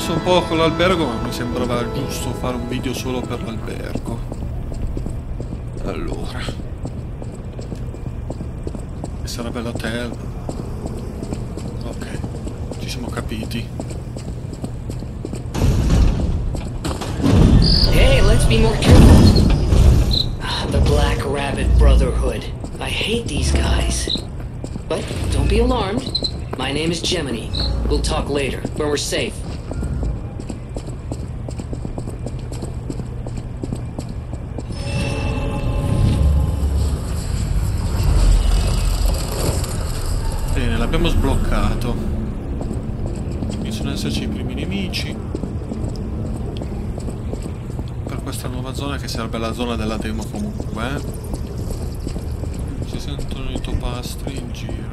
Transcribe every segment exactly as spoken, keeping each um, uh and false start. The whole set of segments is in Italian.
perso un po' con l'albergo, ma mi sembrava giusto fare un video solo per l'albergo. Allora, che sarebbe l'hotel? Ok, ci siamo capiti. Hey, let's be more careful. Ah, the Black Rabbit Brotherhood. I hate these guys. But don't be alarmed. My name is Gemini. We'll talk later, when we're safe. Bene, l'abbiamo sbloccato. Iniziano ad esserci i primi nemici. Per questa nuova zona, che sarebbe la zona della demo comunque, eh? Si sentono i topastri in giro.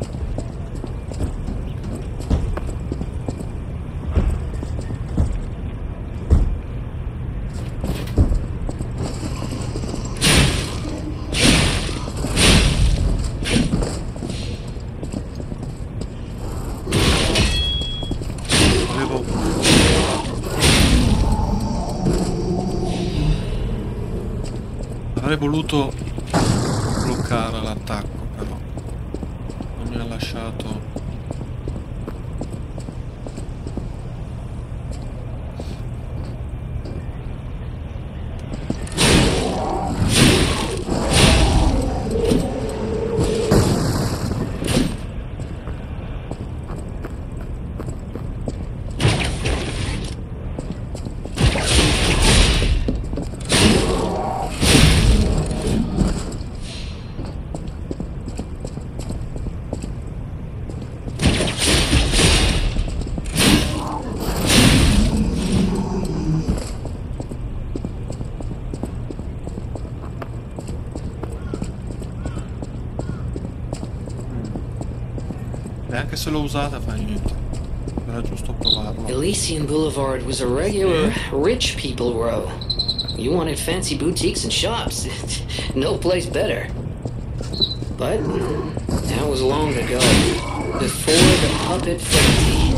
Avrei voluto bloccare l'attacco, però non mi ha lasciato. Anche se l'ho usata fa niente. Era giusto provarlo. Elysian Boulevard was a regular rich people row. You wanted fancy boutiques and shops. No place better. But that was long ago. Before the puppet frenzy.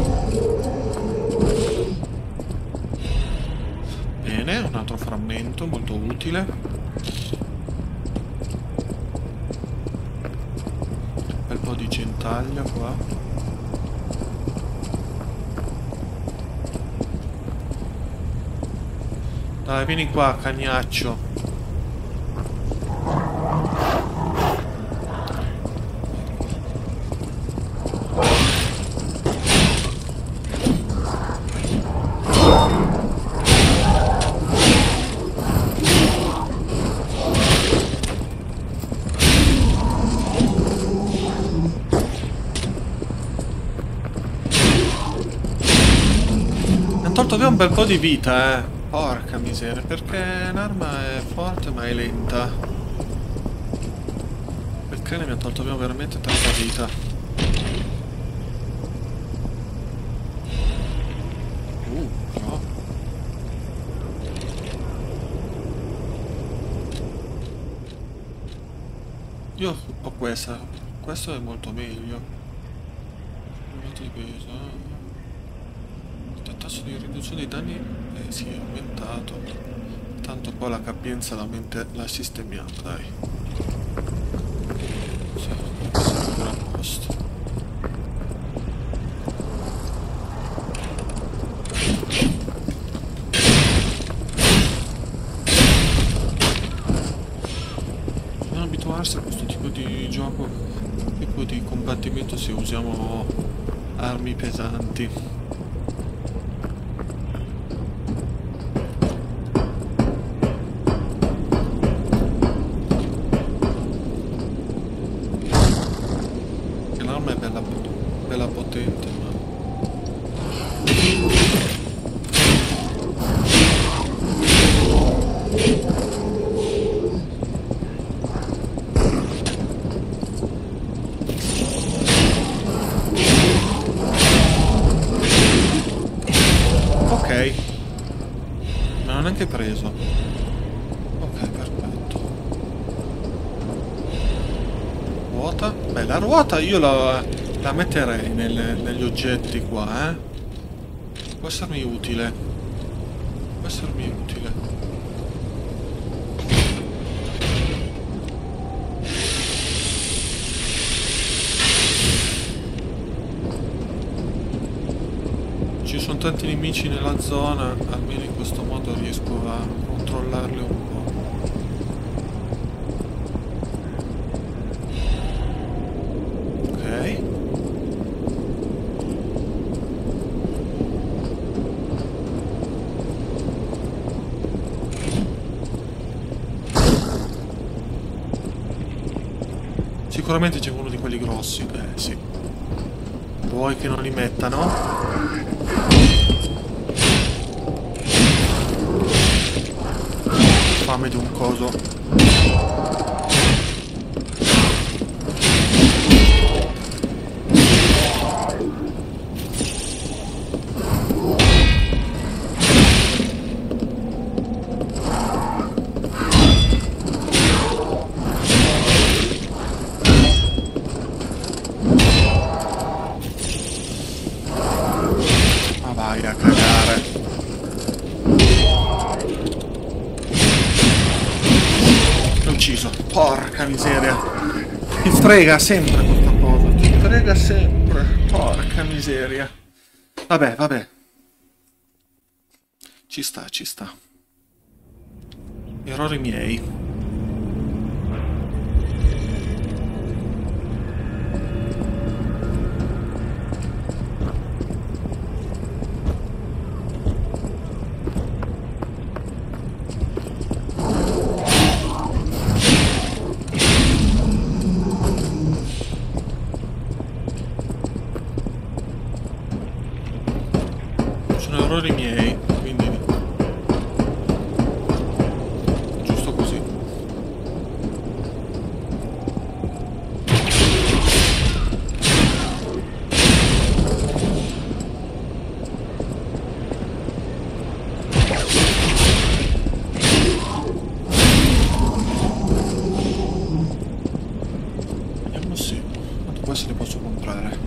Bene, un altro frammento molto utile. Un bel po' di gentaglia qua. Dai, vieni qua, cagnaccio. Mi hanno tolto via un bel po' di vita, eh. Porca miseria, perché l'arma è forte ma è lenta. Il cane mi ha tolto via veramente tanta vita. Uh, no. Io ho questa. Questo è molto meglio. Di peso. Il tasso di riduzione dei danni eh, sì, è aumentato. Tanto poi la capienza la mente la sistemiamo, dai. Sì, siamo a posto. Non abituarsi a questo tipo di gioco, tipo di combattimento se usiamo armi pesanti. L'arma è bella, bella potente, ma... Ok, non ho neanche preso. Ok, perfetto. Ruota? Beh, la ruota io la, la metterei nelle, negli oggetti qua, eh. Può essermi utile. Può essermi utile. Ci sono tanti nemici nella zona, almeno in questo modo riesco a controllarli un po'. Ok. Sicuramente c'è uno di quelli grossi, eh sì. Vuoi che non li mettano? Fame di un coso. Ma vai a cagare. Ucciso. Porca miseria. Ti frega sempre questa cosa. Ti frega sempre. Porca miseria. Vabbè, vabbè. Ci sta, ci sta. Errori miei. Errori miei, quindi giusto così. Vediamo se quanto questi li posso comprare.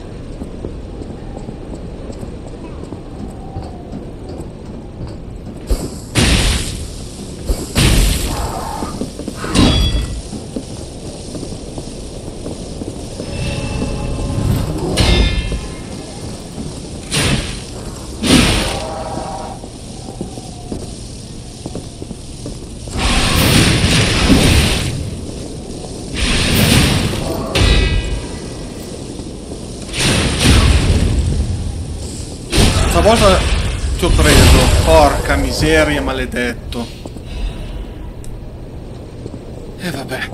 Stavolta ti ho preso, porca miseria, maledetto. E vabbè.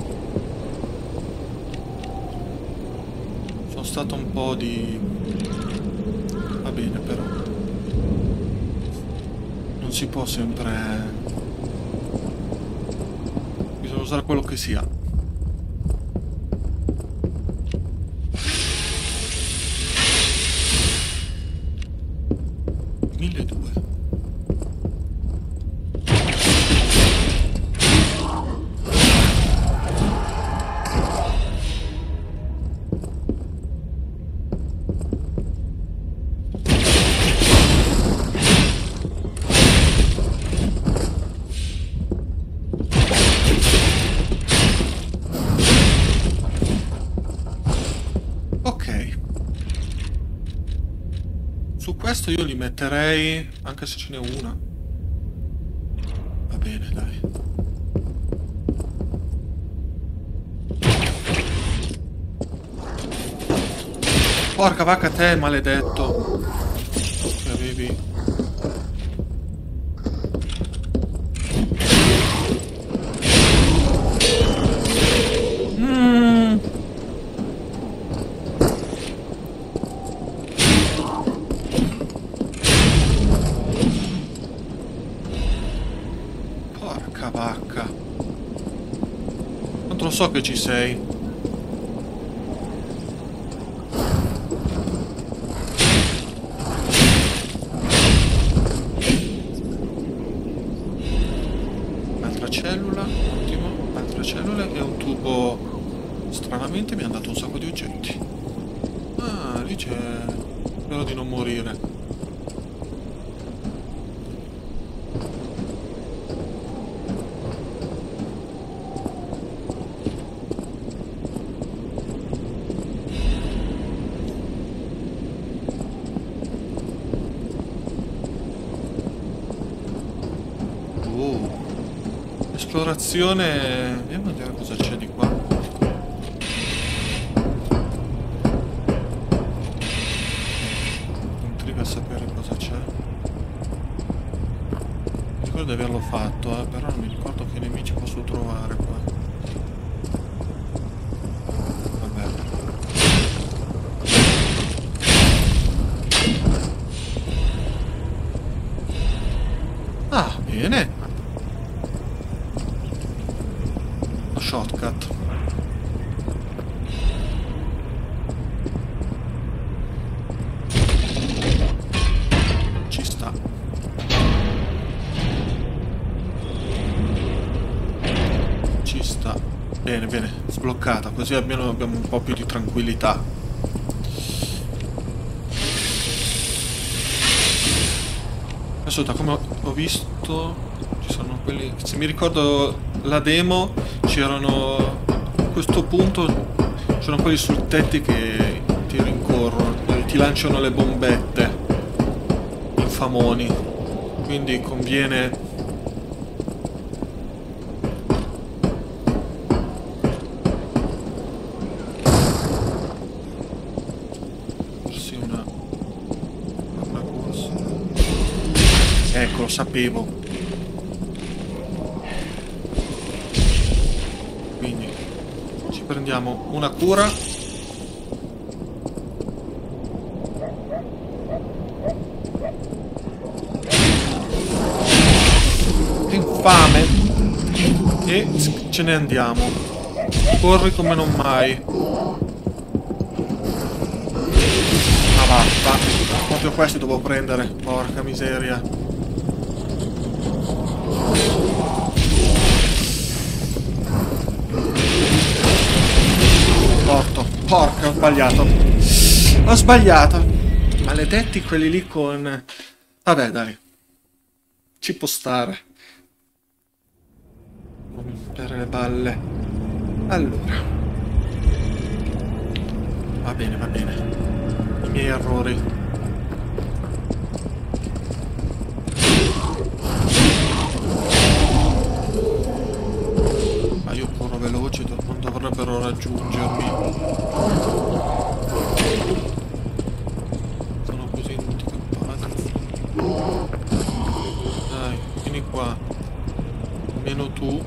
Sono stato un po' di... Va bene però. Non si può sempre... Bisogna usare quello che si ha. milleduecento. Ok. Su questo io li metterei, anche se ce n'è una. Va bene, dai. Porca vacca te, maledetto. Che avevi... Mm. Porca vacca. Quanto lo so che ci sei. Altra cellula, ottimo. Altre cellule e un tubo. Stranamente mi hanno dato un sacco di oggetti. Ah, lì c'è... Spero di non morire. esplorazione. Andiamo a vedere cosa c'è di qua. Mi intriga sapere cosa c'è. Mi ricordo di averlo fatto, eh, però non mi ricordo che nemici posso trovare qua. Vabbè. Ah, bene. Lo shortcut. Ci sta. Ci sta. Bene, bene, sbloccata, così almeno abbiamo un po' più di tranquillità. Adesso da come ho visto ci sono quelli. Se mi ricordo la demo c'erano a questo punto c'erano quelli sul tetti che ti rincorrono e ti lanciano le bombette infamoni. Quindi conviene. Forse una una corsa. Ecco, lo sapevo. Quindi ci prendiamo una cura. Infame. E ce ne andiamo. Corri come non mai. Ma vaffa. Proprio questi devo prendere. Porca miseria. Morto. Porca, ho sbagliato. Ho sbagliato. Maledetti quelli lì con. Vabbè, dai. Ci può stare. Per le balle. Allora. Va bene, va bene. I miei errori. Ma io corro veloce, non dovrebbero raggiungermi. Sono così handicappati. Dai, vieni qua. Almeno tu.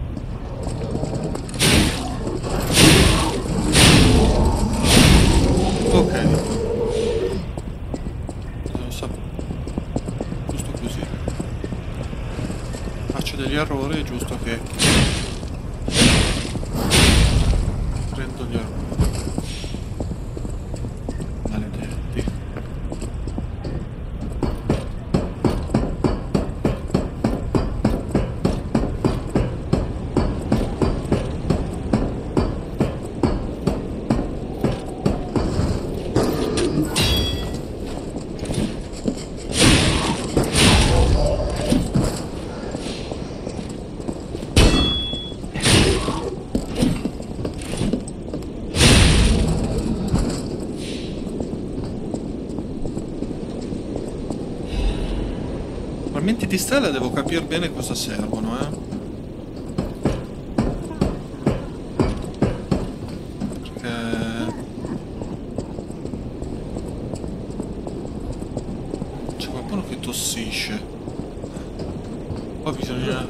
Ok. Lo so. Giusto così. Faccio degli errori, è giusto che prendo gli errori. Maledetti. Frammenti di stella devo capire bene cosa servono, eh. Perché c'è qualcuno che tossisce. Poi bisogna.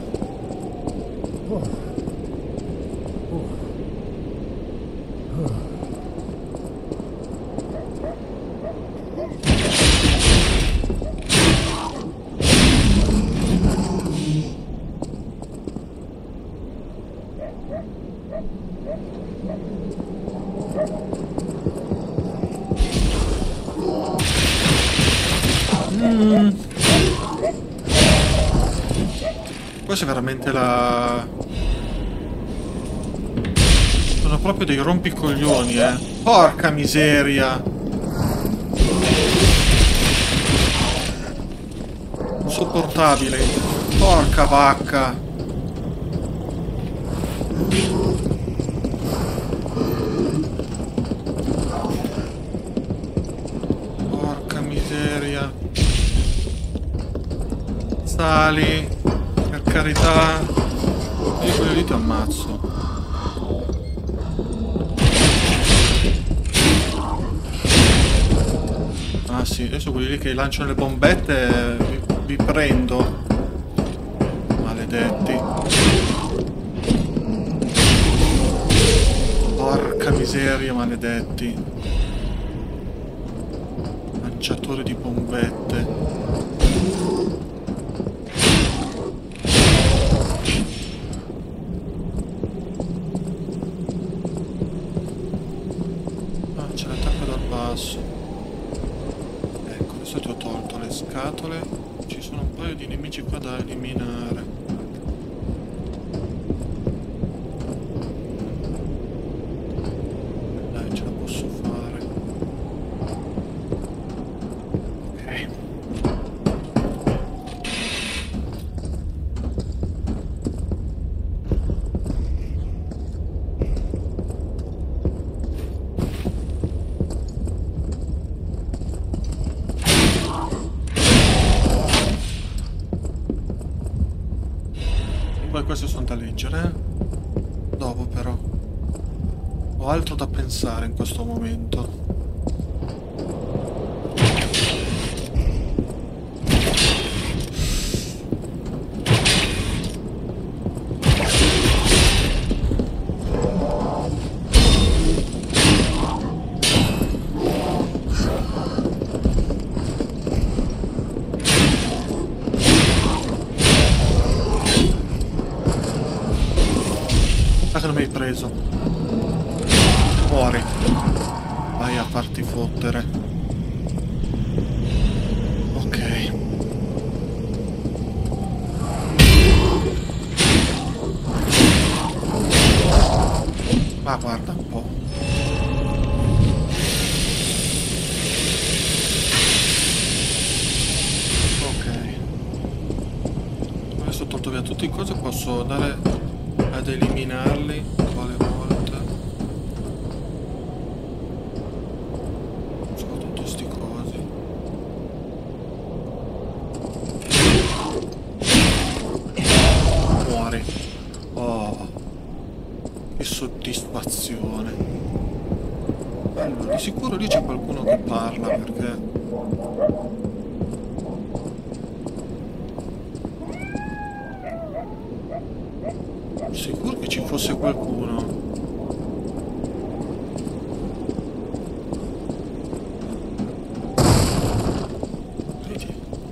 Mm. Questo è veramente la. Sono proprio dei rompicoglioni, eh. Porca miseria. Insopportabile. Porca vacca. Porca miseria. Sali, per carità. Io quelli lì ti ammazzo. Ah sì, adesso quelli lì che lanciano le bombette vi, vi prendo. Maledetti. Porca miseria, maledetti. Lanciatori di bombette. Ah, c'è l'attacco dal basso. Ecco, adesso ti ho tolto le scatole. Ci sono un paio di nemici qua da eliminare. Dai, ce la posso fare. Ok. Poi queste sono da leggere, eh? Dopo però. Ho altro da pensare in questo momento. Ah, che non mi hai preso. Muori. Vai a farti fottere. Ok. Ma guarda un po'. Ok. Adesso ho tolto via tutte le cose, posso andare ad eliminarli quale volta. Soprattutto sti cosi. Muori. Oh, che soddisfazione. Allora, di sicuro lì c'è qualcuno che parla perché sicuro che ci fosse qualcuno. Vedi?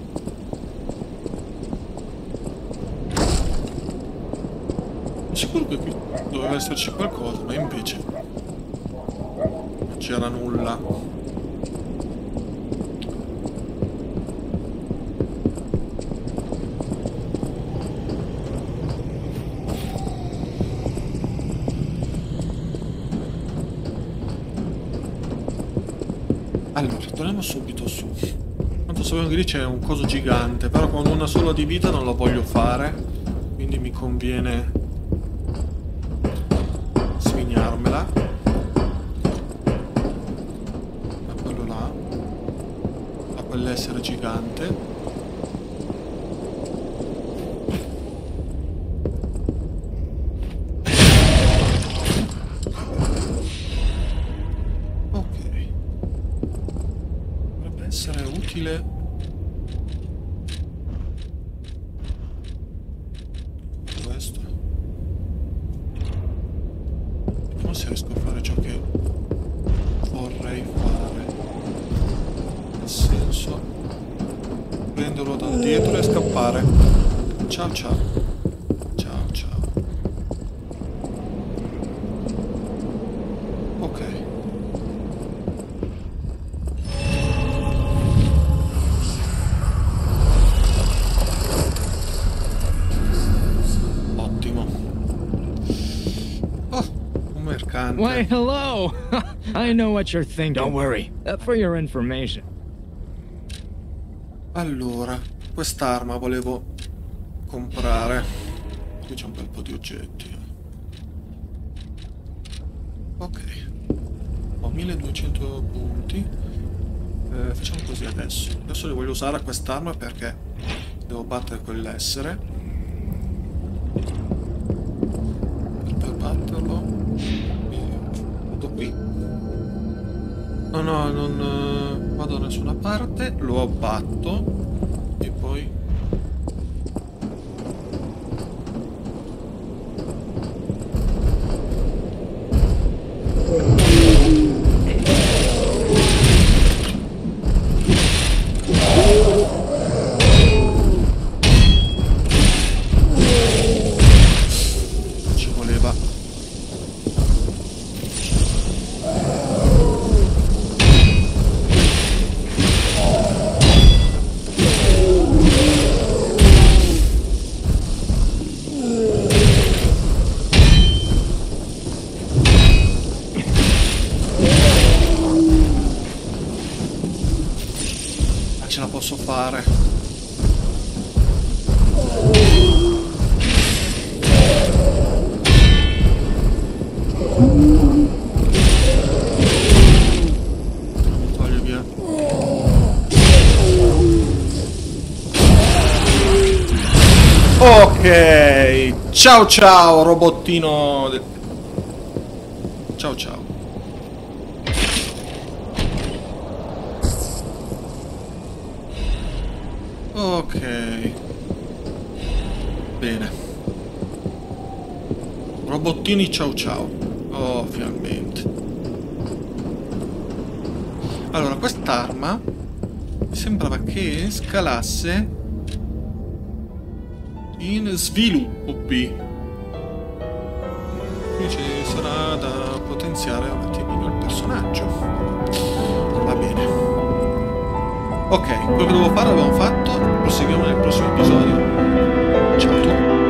Sicuro che qui doveva esserci qualcosa, ma invece non c'era nulla. Allora, torniamo subito su. Tanto sappiamo che lì c'è un coso gigante, però con una sola di vita non lo voglio fare, quindi mi conviene svignarmela. Da quello là, da quell'essere gigante. Essere utile questo. Vediamo se riesco a fare ciò che vorrei fare, nel senso prenderlo da dietro e scappare. Ciao ciao ciao ciao. Ok. Why, hello! I know what you're thinking. Don't worry. Uh, for your information. Allora, quest'arma volevo comprare. Qui c'è un bel po' di oggetti. Ok. Ho milleduecento punti. Eh, facciamo così adesso. Adesso le voglio usare a quest'arma perché devo battere quell'essere. metterlo tutto qui. No, no, non uh, vado da nessuna parte, lo abbatto e poi ci voleva. Ce la posso fare. Toglio via. Ok, ciao ciao robottino del... Ciao ciao. Ok, bene. Robottini ciao ciao. Oh, finalmente. Allora, quest'arma mi sembrava che scalasse in sviluppo B. Quindi ci sarà da potenziare un attimino il personaggio. Va bene. Ok, quello che devo fare l'abbiamo fatto. Proseguiamo nel prossimo episodio. Ciao a tutti.